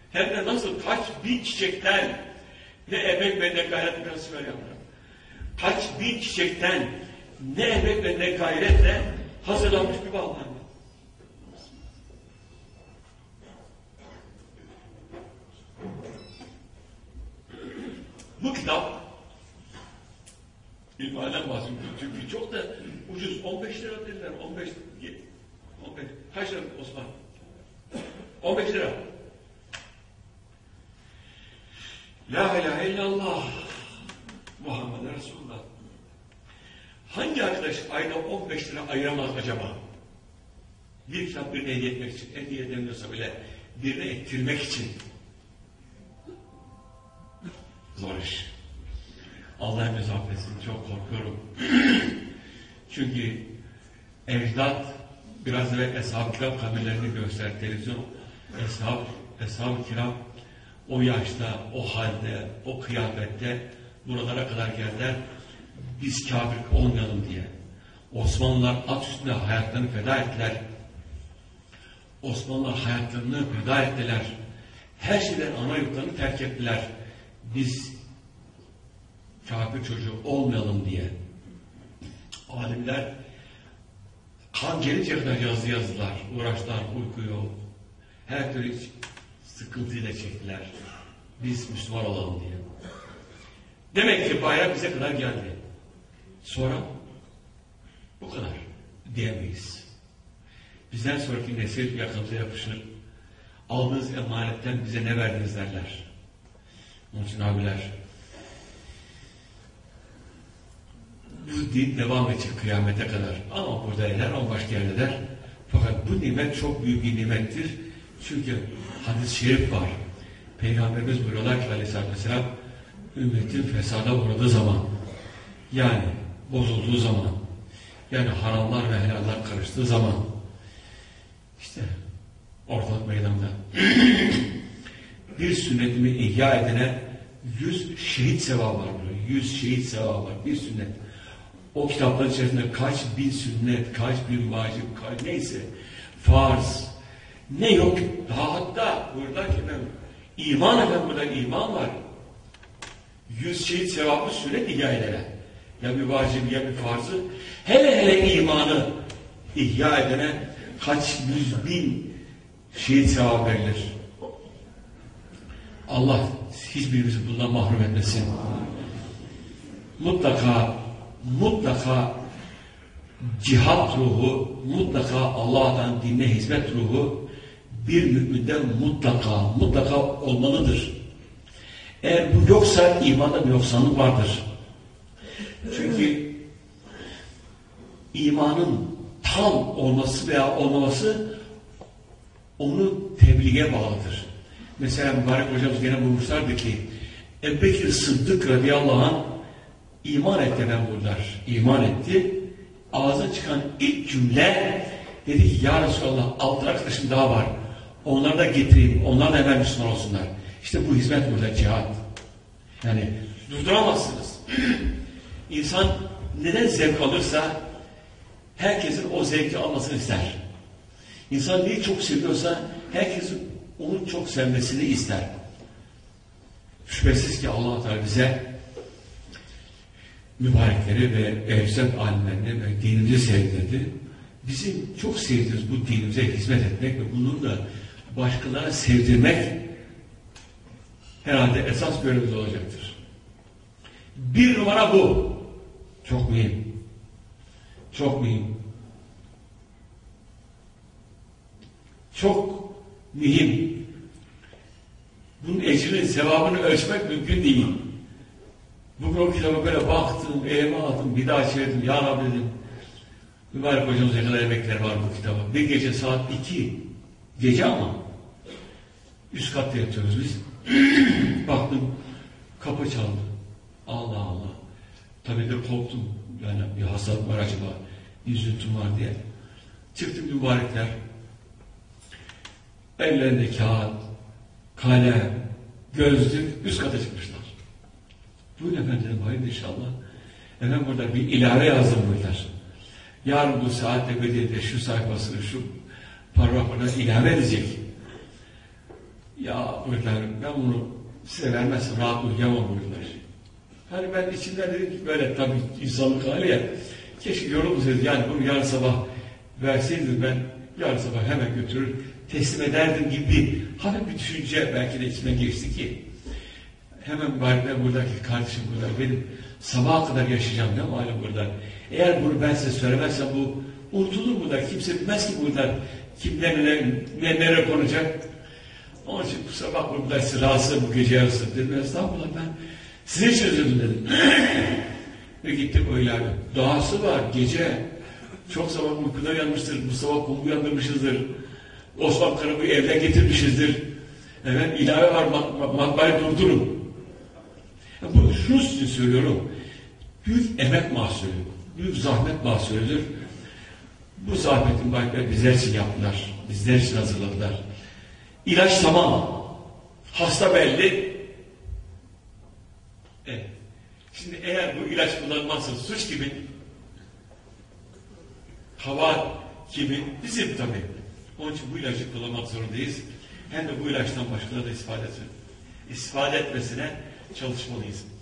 Hem de nasıl kaç bin çiçekten ne emek ve ne gayret biraz böyle yapar. Kaç bin çiçekten ne emek ve ne gayretle hazırlanmış bir balkon. Bu kitap İlmihal'den bahsediyor. Çünkü çok da ucuz. 15 lira dediler. 15 kaç lira Osman? 15 lira. La ilahe illallah Muhammed Resulullah. Hangi arkadaş ayda 15 lira ayıramaz acaba? Bir kitap birine hediye etmek için, hediye edemiyorsa bile birine ettirmek için. Zor iş. Allah hepimizi affetsin. Çok korkuyorum. Çünkü ecdat biraz evvel Eshab-ı Kiram kabirlerini göster televizyon. Eshab-ı Kiram o yaşta, o halde, o kıyafette buralara kadar geldiler. Biz kafir olmayalım diye. Osmanlılar at üstünde hayatlarını feda ettiler. Osmanlılar hayatlarını feda ettiler. Her şeyden ana yurtlarını terk ettiler. Biz kafir çocuğu olmayalım diye. Alimler kan gelince kadar yazdılar, uğraştılar, uykuyu, her türlü sıkıntıyla çektiler. Biz Müslüman olalım diye. Demek ki bayrak bize kadar geldi. Sonra bu kadar diyemeyiz. Bizden sonraki nesil yakıntıya yapışır. Aldığınız emanetten bize ne verdiniz derler. Onun için abiler, bu din devam edecek kıyamete kadar. Ama burada eder, ama başka yerde eder. Fakat bu nimet çok büyük bir nimettir. Çünkü hadis-i şerif var. Peygamberimiz buyuruyorlar ki aleyhissalatü vesselam, ümmetin fesada uğradığı zaman, yani bozulduğu zaman, yani haramlar ve helallar karıştığı zaman, işte ortalık meydanda bir sünnetimi ihya edene 100 şehit sevabı var. 100 şehit sevabı var. Bir sünnet. O kitaplar içerisinde kaç bin sünnet, kaç bin vacip, neyse farz, ne yok. Daha hatta burada ki iman efendim, burada iman var. 100 şehit sevabı sünnet ihya edene. Ya bir vacip ya bir farzı. Hele hele imanı ihya edene kaç yüz bin şehit sevabı verilir. Allah hiçbirimizi bundan mahrum etmesin. Mutlaka cihat ruhu, mutlaka Allah'tan dinle hizmet ruhu bir müminden mutlaka olmalıdır. Eğer bu yoksa imanda bir noksanlık vardır. Çünkü imanın tam olması veya olmaması onu tebliğe bağlıdır. Mesela mübarek hocamız gene buyurmuşlardı ki Ebu Bekir Sıddık radıyallahu anh iman etti ben bunlar. İman etti. Ağzına çıkan ilk cümle dedi ki ya Resulallah 6 arkadaşım daha var. Onları da getireyim. Onlar da hemen Müslüman olsunlar. İşte bu hizmet burada cihat. Yani durduramazsınız. İnsan neden zevk alırsa herkesin o zevki almasını ister. İnsan neyi çok seviyorsa herkesin onun çok sevmesini ister. Şüphesiz ki Allah Teala bize mübarekleri ve ehl-i alimlerini ve dinimizi sevdirdi. Bizim çok sevdiğimiz bu dinimize hizmet etmek ve bunu da başkalarına sevdirmek herhalde esas görevimiz olacaktır. Bir numara bu. Çok mühim. Çok mühim. Çok mühim. Bunun ecrini, sevabını ölçmek mümkün değil. Bugün o kitaba böyle baktım, elime aldım, bir daha çevirdim, ya Rabbi dedim. Mübarek hocamız ne kadar emekleri var bu kitaba. Bir gece saat 2, gece ama üst katta yatıyoruz biz. Baktım, kapı çaldı. Allah Allah. Tabii de korktum. Yani bir hastalık var acaba, üzüntüm var diye. Çıktım mübarekler. Ellerinde kağıt, kalem, gözlük üst kata çıkmışlar. Buyurun efendim dedim, hayırdır inşallah. Hemen burada bir ilave yazdım buyurlar. Yarın bu saatte bedelinde şu sayfasını, şu paragrafına ilave edecek. Ya buyurlar, ben bunu size vermezsem rahat uyuyamam buyurlar. Hani ben içimden dedim ki böyle tabii insanlık hali ya. Keşke yorulmasaydı, yani bunu yarın sabah verseydim ben yarın sabah hemen götürür teslim ederdim gibi bir hafif bir düşünce belki de içime geçti ki hemen bari ben buradaki kardeşim burada benim sabaha kadar yaşayacağım ne malum burada. Eğer bunu ben size söylemezsem bu unutulur burada. Kimse bilmez ki burada kim nereye konacak. Onun için kusura bakma burada size rahatsız bu gece yarısı dedim. Estağfurullah ben size için özledim dedim. Ve gittim öyle abi. Dahası var gece. Çok sabah uykuda uyanmıştır. Bu sabah kumu uyandırmışızdır. Osman Karabı'yı evden getirmişizdir. Evet, ilave var, matbaayı durdurun. Bu şunu için söylüyorum. Büyük emek mahsulü, büyük zahmet mahsulüdür. Bu zahmetin başka bizler için yaptılar. Bizler için hazırladılar. İlaç tamam. Hasta belli. Evet. Şimdi eğer bu ilaç kullanmazsa suç kimin? Hava kimin? Bizim tabii. Onun için bu ilacı kullanmak zorundayız. Hem de bu ilaçtan başkaları da istifade etmesine çalışmalıyız.